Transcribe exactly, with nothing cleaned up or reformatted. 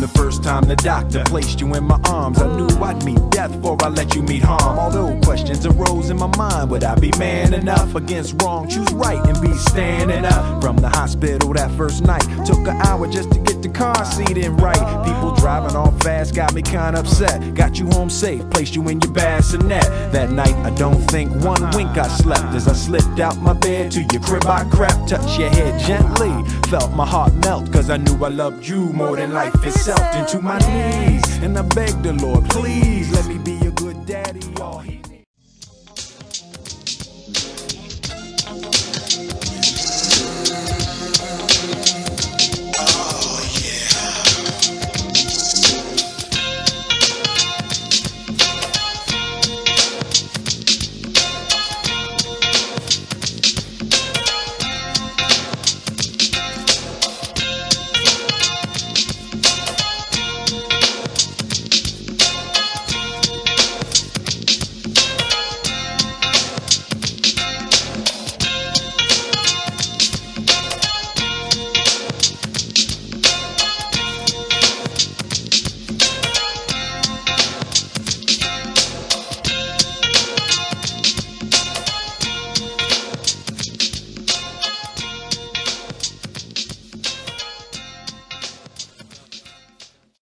the first time the doctor placed you in my arms, I knew I'd meet death before I let you meet harm. Although questions arose in my mind, would I be man enough against wrong? Choose right and be standing up. From the hospital that first night, took an hour just to get the car seat in right. People driving all fast got me kinda upset. Got you home safe, placed you in your bassinet. That night I don't think one wink I slept. As I slipped out my bed to your crib I crept. Touched your head gently, felt my heart melt, cause I knew I loved you more than life itself. Into my knees, and I begged the Lord, please let me be